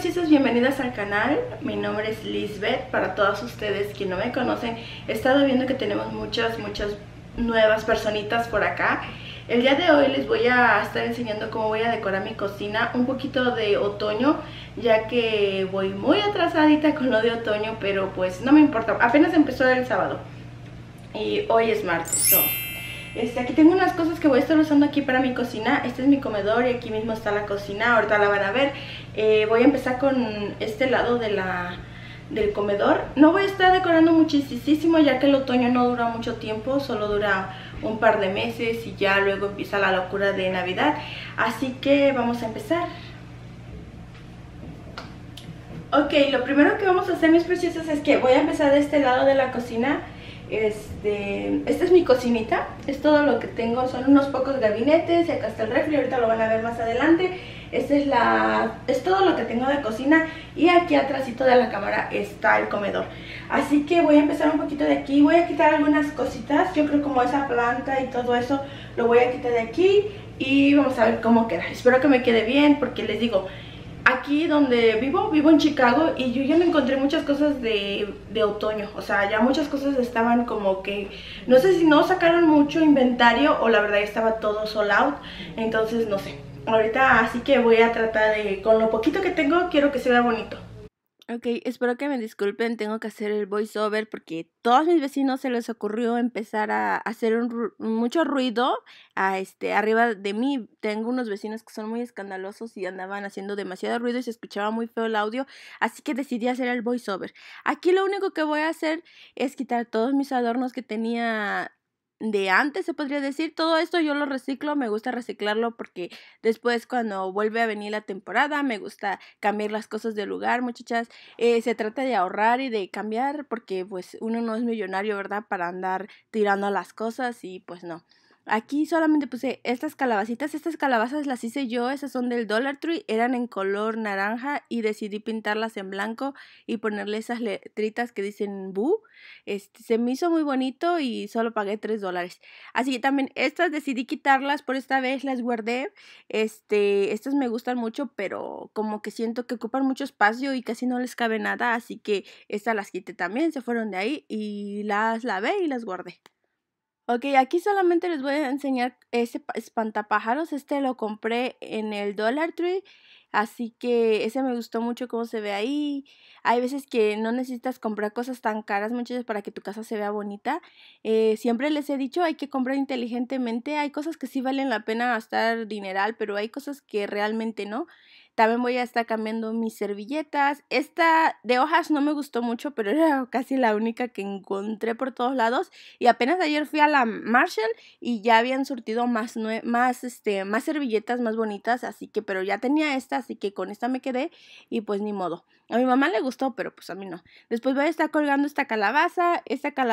preciosas, bienvenidas al canal. Mi nombre es Lisbeth. Para todas ustedes que no me conocen, he estado viendo que tenemos muchas nuevas personitas por acá. El día de hoy les voy a estar enseñando cómo voy a decorar mi cocina, un poquito de otoño, ya que voy muy atrasadita con lo de otoño, pero pues no me importa, apenas empezó el sábado y hoy es martes. Aquí tengo unas cosas que voy a estar usando aquí para mi cocina. Este es mi comedor y aquí mismo está la cocina, ahorita la van a ver. Voy a empezar con este lado del comedor. No voy a estar decorando muchísimo, ya que el otoño no dura mucho tiempo, solo dura un par de meses y ya luego empieza la locura de Navidad. Así que vamos a empezar. Ok, lo primero que vamos a hacer, mis preciosas, es que voy a empezar de este lado de la cocina. Esta es mi cocinita, es todo lo que tengo, son unos pocos gabinetes y acá está el refri, ahorita lo van a ver más adelante. Es todo lo que tengo de cocina y aquí atrásito de la cámara está el comedor. Así que voy a empezar un poquito de aquí, voy a quitar algunas cositas, yo creo como esa planta y todo eso lo voy a quitar de aquí y vamos a ver cómo queda. Espero que me quede bien porque les digo, aquí donde vivo en Chicago y yo ya me encontré muchas cosas de otoño. O sea, ya muchas cosas estaban como que, no sé si no sacaron mucho inventario o la verdad estaba todo sold out. Entonces no sé, ahorita así que voy a tratar de, con lo poquito que tengo, quiero que se vea bonito. Ok, espero que me disculpen, tengo que hacer el voiceover porque todos mis vecinos se les ocurrió empezar a hacer mucho ruido arriba de mí. Tengo unos vecinos que son muy escandalosos y andaban haciendo demasiado ruido y se escuchaba muy feo el audio, así que decidí hacer el voiceover. Aquí lo único que voy a hacer es quitar todos mis adornos que tenía de antes, se podría decir. Todo esto yo lo reciclo, me gusta reciclarlo porque después cuando vuelve a venir la temporada me gusta cambiar las cosas de lugar, muchachas. Se trata de ahorrar y de cambiar porque pues uno no es millonario, ¿verdad? Para andar tirando las cosas y pues no. Aquí solamente puse estas calabacitas. Estas calabazas las hice yo, esas son del Dollar Tree, eran en color naranja y decidí pintarlas en blanco y ponerle esas letritas que dicen Boo. Se me hizo muy bonito y solo pagué $3. Así que también estas decidí quitarlas, por esta vez las guardé. Estas me gustan mucho, pero como que siento que ocupan mucho espacio y casi no les cabe nada, así que estas las quité también, se fueron de ahí y las lavé y las guardé. Ok, aquí solamente les voy a enseñar ese espantapájaros. Lo compré en el Dollar Tree, así que ese me gustó mucho cómo se ve ahí. Hay veces que no necesitas comprar cosas tan caras, muchas para que tu casa se vea bonita. Siempre les he dicho, hay que comprar inteligentemente. Hay cosas que sí valen la pena gastar dineral, pero hay cosas que realmente no. También voy a estar cambiando mis servilletas. Esta de hojas no me gustó mucho, pero era casi la única que encontré por todos lados. Y apenas ayer fui a la Marshall y ya habían surtido más servilletas más bonitas, así que, pero ya tenía esta, así que con esta me quedé y pues ni modo. A mi mamá le gustó, pero pues a mí no. Después voy a estar colgando esta calabaza.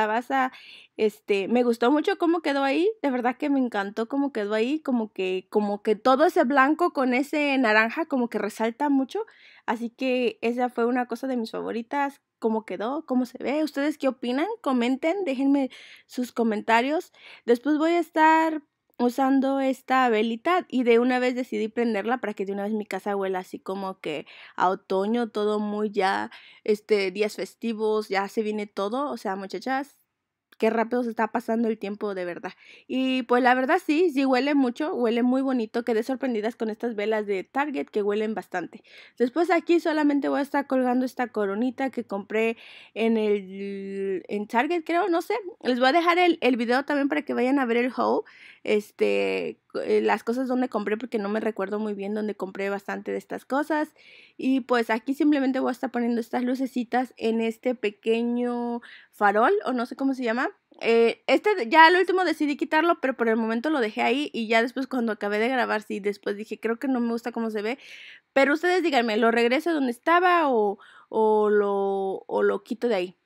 Me gustó mucho cómo quedó ahí. De verdad que me encantó cómo quedó ahí. Como que todo ese blanco con ese naranja como que resalta mucho. Así que esa fue una cosa de mis favoritas. Cómo quedó, cómo se ve. ¿Ustedes qué opinan? Comenten, déjenme sus comentarios. Después voy a estar usando esta velita y de una vez decidí prenderla para que de una vez mi casa huela así como que a otoño, todo muy ya, días festivos, ya se viene todo. O sea, muchachas, qué rápido se está pasando el tiempo, de verdad. Y pues la verdad sí huele mucho, huele muy bonito. Quedé sorprendidas con estas velas de Target que huelen bastante. Después aquí solamente voy a estar colgando esta coronita que compré en Target, creo, no sé. Les voy a dejar el video también para que vayan a ver el haul. Las cosas donde compré porque no me recuerdo muy bien donde compré bastante de estas cosas. Y pues aquí simplemente voy a estar poniendo estas lucecitas en este pequeño farol o no sé cómo se llama. Ya al último decidí quitarlo, pero por el momento lo dejé ahí y ya después cuando acabé de grabar sí, después dije creo que no me gusta cómo se ve, pero ustedes díganme, ¿lo regreso donde estaba o lo quito de ahí?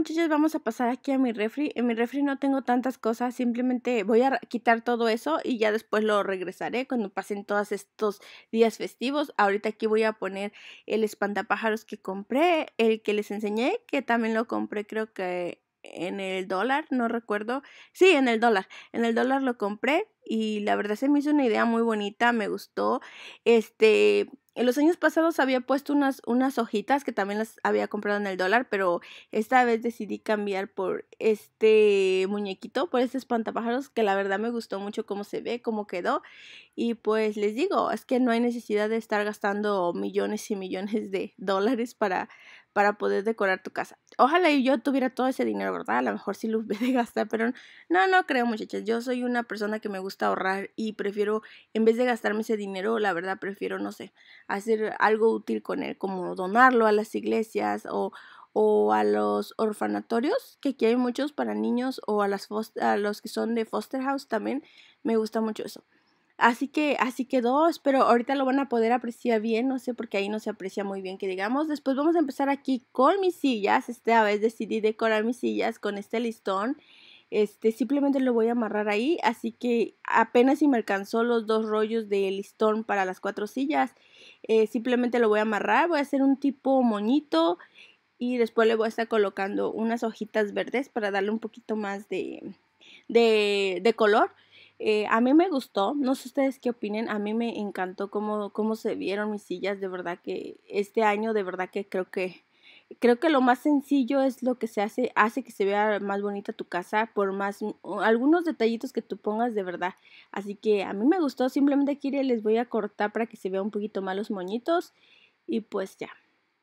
muchachos, vamos a pasar aquí a mi refri. En mi refri no tengo tantas cosas, simplemente voy a quitar todo eso y ya después lo regresaré cuando pasen todos estos días festivos. Ahorita aquí voy a poner el espantapájaros que compré, el que les enseñé, que también lo compré creo que en el dólar, no recuerdo. Sí, en el dólar lo compré y la verdad se me hizo una idea muy bonita, me gustó. En los años pasados había puesto unas hojitas que también las había comprado en el dólar, pero esta vez decidí cambiar por este muñequito, por este espantapájaros, que la verdad me gustó mucho cómo se ve, cómo quedó. Y pues les digo, es que no hay necesidad de estar gastando millones y millones de dólares para poder decorar tu casa. Ojalá y yo tuviera todo ese dinero, ¿verdad? A lo mejor sí lo de gastar, pero no creo, muchachas. Yo soy una persona que me gusta ahorrar y prefiero, en vez de gastarme ese dinero, la verdad prefiero, no sé, hacer algo útil con él, como donarlo a las iglesias o a los orfanatorios, que aquí hay muchos para niños, o a los que son de foster house también. Me gusta mucho eso. Así que así quedó, espero ahorita lo van a poder apreciar bien, no sé, porque ahí no se aprecia muy bien que digamos. Después vamos a empezar aquí con mis sillas. Esta vez decidí decorar mis sillas con este listón. Simplemente lo voy a amarrar ahí, así que apenas si me alcanzó los 2 rollos de listón para las 4 sillas. Simplemente lo voy a amarrar, voy a hacer un tipo moñito y después le voy a estar colocando unas hojitas verdes para darle un poquito más de color. A mí me gustó, no sé ustedes qué opinen, a mí me encantó cómo se vieron mis sillas, de verdad que este año de verdad que creo que lo más sencillo es lo que hace que se vea más bonita tu casa, por más algunos detallitos que tú pongas de verdad. Así que a mí me gustó, simplemente aquí les voy a cortar para que se vea un poquito más los moñitos y pues ya.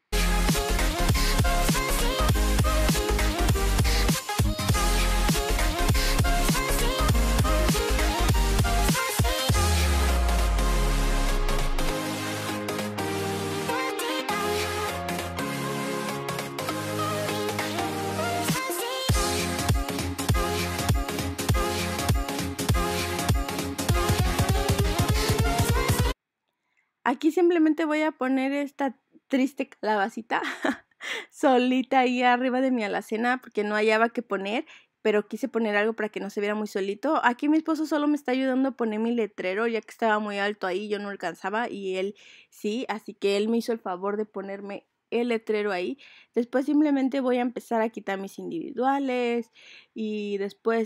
Aquí simplemente voy a poner esta triste calabacita solita ahí arriba de mi alacena porque no hallaba qué poner, pero quise poner algo para que no se viera muy solito. Aquí mi esposo solo me está ayudando a poner mi letrero ya que estaba muy alto ahí, yo no alcanzaba y él sí, así que él me hizo el favor de ponerme el letrero ahí. Después simplemente voy a empezar a quitar mis individuales y después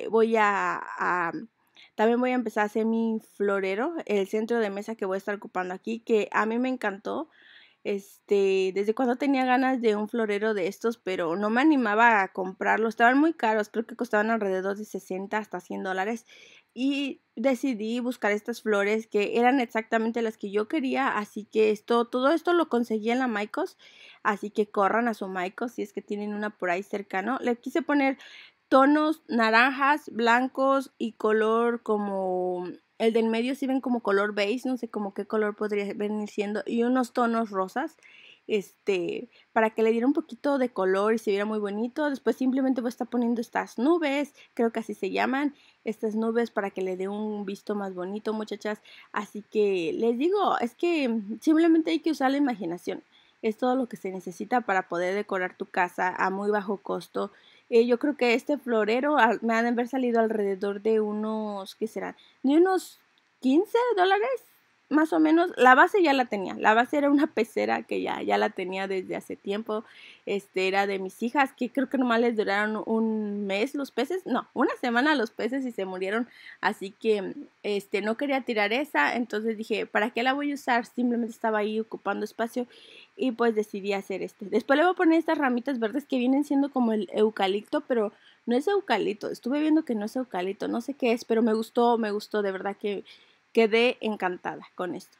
también voy a empezar a hacer mi florero, el centro de mesa que voy a estar ocupando aquí, que a mí me encantó. Desde cuando tenía ganas de un florero de estos, pero no me animaba a comprarlos. Estaban muy caros, creo que costaban alrededor de 60 hasta $100. Y decidí buscar estas flores que eran exactamente las que yo quería. Así que todo esto lo conseguí en la Maicos. Así que corran a su Maicos si es que tienen una por ahí cercano. Le quise poner tonos naranjas, blancos y color como el del medio, si ven como color beige, no sé como qué color podría venir siendo, y unos tonos rosas, para que le diera un poquito de color y se viera muy bonito. Después simplemente voy a estar poniendo estas nubes, creo que así se llaman, estas nubes para que le dé un visto más bonito, muchachas. Así que les digo, es que simplemente hay que usar la imaginación. Es todo lo que se necesita para poder decorar tu casa a muy bajo costo. Yo creo que este florero me han de haber salido alrededor de unos, ¿qué será? De unos $15, más o menos. La base ya la tenía. La base era una pecera que ya la tenía desde hace tiempo. Era de mis hijas, que creo que nomás les duraron un mes los peces. No, una semana los peces y se murieron. Así que no quería tirar esa. Entonces dije, ¿para qué la voy a usar? Simplemente estaba ahí ocupando espacio. Y pues decidí hacer Después le voy a poner estas ramitas verdes que vienen siendo como el eucalipto, pero no es eucalipto. Estuve viendo que no es eucalipto, no sé qué es, pero me gustó, de verdad que quedé encantada con esto.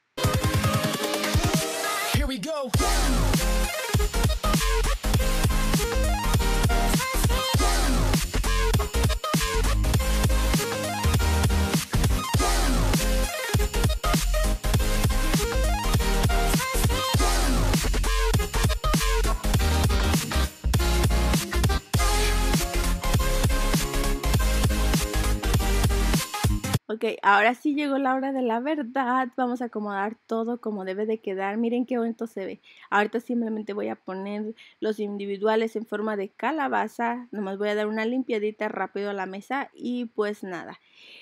Here we go. Ok, ahora sí llegó la hora de la verdad. Vamos a acomodar todo como debe de quedar. Miren qué bonito se ve. Ahorita simplemente voy a poner los individuales en forma de calabaza. Nomás voy a dar una limpiadita rápido a la mesa y pues nada.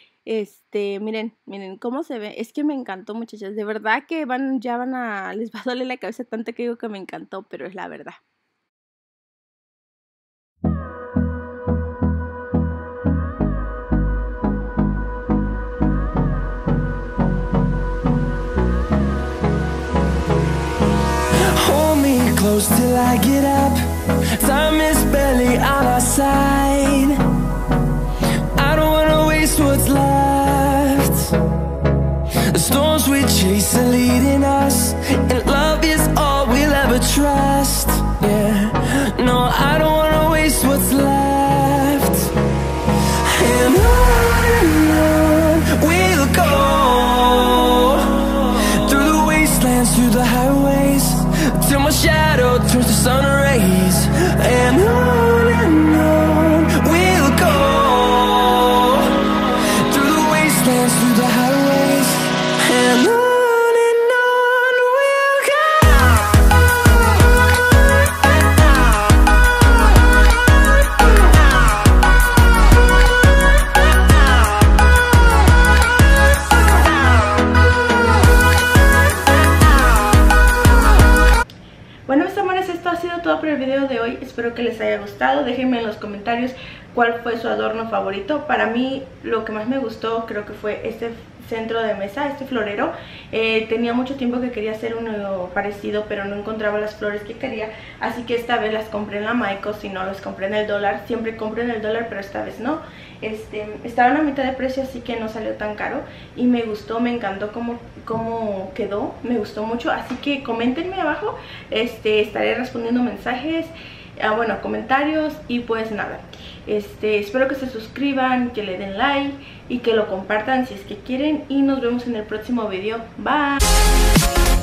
Miren cómo se ve. Es que me encantó, muchachas. De verdad que les va a doler la cabeza tanto que digo que me encantó, pero es la verdad. Close till I get up. Time is barely on our side. I don't wanna waste what's left. The storms we chase are leading us, and love is all we'll ever trust. Yeah, no, I don't wanna waste what's left. And on we'll go, through the wastelands, through the highways, till my shadow turns to sun rays. And on we'll go, through the wastelands, through the highways. And on we'll go. Bueno, mis amores, esto ha sido todo por el video de hoy. Espero que les haya gustado. Déjenme en los comentarios cuál fue su adorno favorito. Para mí lo que más me gustó creo que fue este centro de mesa, este florero. Tenía mucho tiempo que quería hacer uno parecido, pero no encontraba las flores que quería, así que esta vez las compré en la Michaels. Si no, las compré en el dólar. Siempre compro en el dólar, pero esta vez no. Estaban a mitad de precio, así que no salió tan caro y me gustó, me encantó cómo quedó, me gustó mucho. Así que coméntenme abajo, estaré respondiendo mensajes, bueno, comentarios, y pues nada, espero que se suscriban, que le den like y que lo compartan si es que quieren, y nos vemos en el próximo video. Bye.